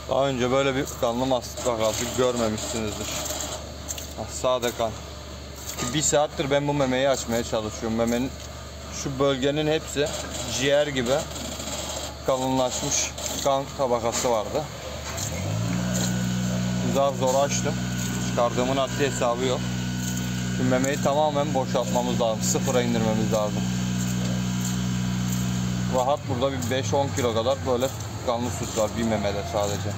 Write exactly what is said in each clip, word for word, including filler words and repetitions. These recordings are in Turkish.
Daha önce böyle bir kanlı mastik vakası görmemişsinizdir. Sade kan. Bir saattir ben bu memeyi açmaya çalışıyorum. Memenin şu bölgenin hepsi ciğer gibi kalınlaşmış kan tabakası vardı. Zar zor açtım. Çıkardığımın haddi hesabı yok. Şimdi memeyi tamamen boşaltmamız lazım. Sıfıra indirmemiz lazım. Rahat burada bir beş on kilo kadar böyle kanlı süt var bir memede sadece.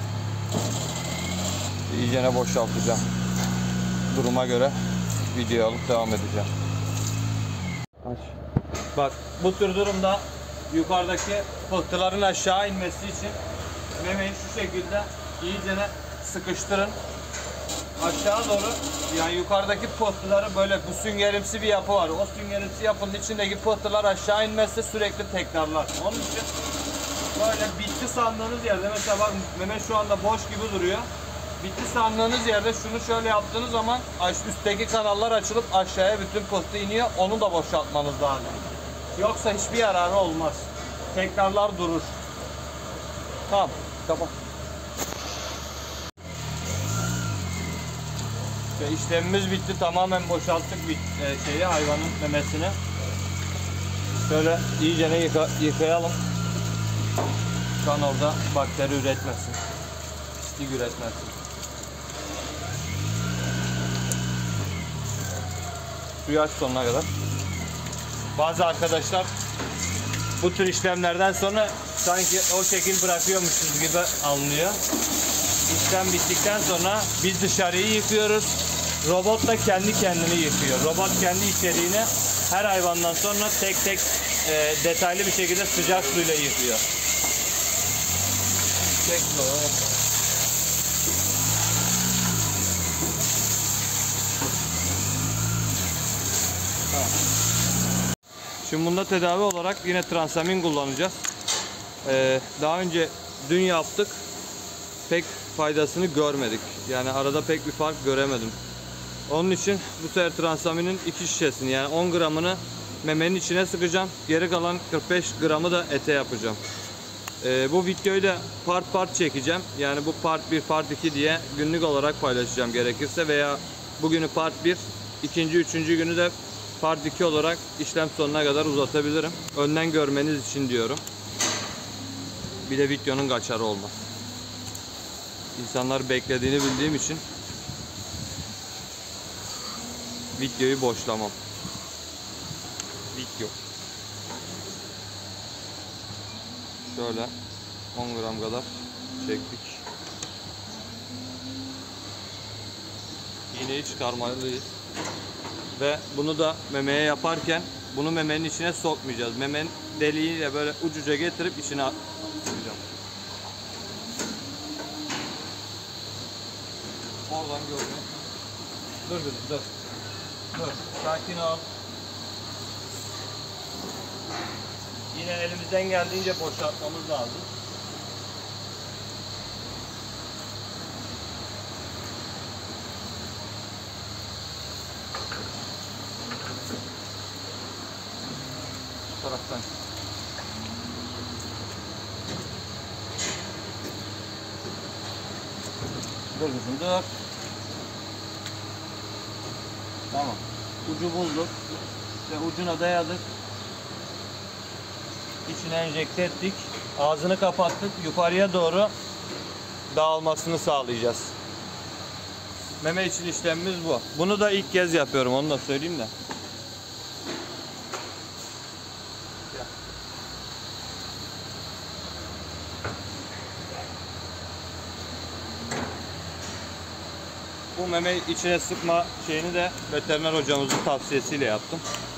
İyicene boşaltacağım. Duruma göre video alıp devam edeceğim. Aç. Bak bu tür durumda yukarıdaki pıhtıların aşağı inmesi için memeyi şu şekilde iyicene sıkıştırın. Aşağı doğru, yani yukarıdaki pıhtıları böyle bu süngerimsi bir yapı var. O süngerimsi yapının içindeki pıhtılar aşağı inmezse sürekli tekrarlar. Onun için böyle bitti sandığınız yerde, mesela bak meme şu anda boş gibi duruyor. Bitti sandığınız yerde şunu şöyle yaptığınız zaman üstteki kanallar açılıp aşağıya bütün pıhtı iniyor. Onu da boşaltmanız lazım. Yoksa hiçbir yararı olmaz. Tekrarlar durur. Tamam, kapat. İşte işlemimiz bitti. Tamamen boşalttık bir şeyi, hayvanın memesini. Şöyle iyicene yıka, yıkayalım. Kan orada bakteri üretmesin. Pislik üretmesin. Suyu aç sonuna kadar. Bazı arkadaşlar bu tür işlemlerden sonra sanki o şekil bırakıyormuşuz gibi anlıyor. İşlem bittikten sonra biz dışarıyı yıkıyoruz. Robot da kendi kendini yıkıyor. Robot kendi içeriğini her hayvandan sonra tek tek e, detaylı bir şekilde sıcak suyla yıkıyor. Çek Tamam. Şimdi bunda tedavi olarak yine transamin kullanacağız. Ee, daha önce dün yaptık. Pek faydasını görmedik. Yani arada pek bir fark göremedim. Onun için bu sefer transaminin iki şişesini, yani on gramını memenin içine sıkacağım. Geri kalan kırk beş gramı da ete yapacağım. Ee, bu videoyu da part part çekeceğim. Yani bu part bir, part iki diye günlük olarak paylaşacağım gerekirse, veya bugünü part bir, ikinci, üçüncü günü de part iki olarak işlem sonuna kadar uzatabilirim. Önden görmeniz için diyorum. Bir de videonun kaçarı olmaz. İnsanlar beklediğini bildiğim için videoyu boşlamam. Video. Şöyle on gram kadar çektik. İğneyi çıkarmalıyız. Ve bunu da memeye yaparken bunu memenin içine sokmayacağız. Memenin deliğiyle böyle ucuca getirip içine atacağım. Oradan görmeyin. Dur dur dur. Dur. Sakin ol. Yine elimizden geldiğince boşaltmamız lazım. Bu taraftan. Dur kızım dur. Tamam. Ucu bulduk. Ve ucuna dayadık. İçine enjekte ettik. Ağzını kapattık. Yukarıya doğru dağılmasını sağlayacağız. Meme için işlemimiz bu. Bunu da ilk kez yapıyorum. Onu da söyleyeyim de. Bu meme içine sıkma şeyini de veteriner hocamızın tavsiyesiyle yaptım.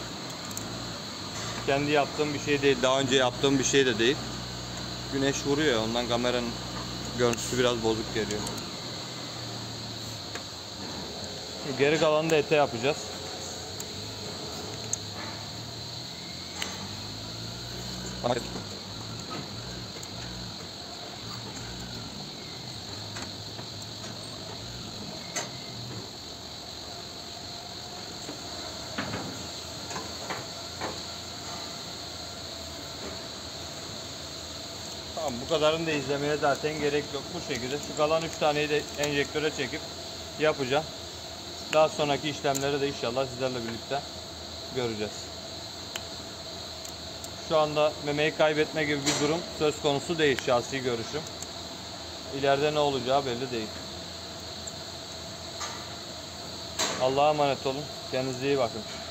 Kendi yaptığım bir şey değil. Daha önce yaptığım bir şey de değil. Güneş vuruyor ya, ondan kameranın görüntüsü biraz bozuk geliyor. Geri kalanını da ete yapacağız. Hadi. Tamam, bu kadarını da izlemeye zaten gerek yok. Bu şekilde şu kalan üç taneyi de enjektöre çekip yapacağım. Daha sonraki işlemleri de inşallah sizlerle birlikte göreceğiz. Şu anda memeyi kaybetme gibi bir durum söz konusu değil, şahsi görüşüm. İleride ne olacağı belli değil. Allah'a emanet olun. Kendinize iyi bakın.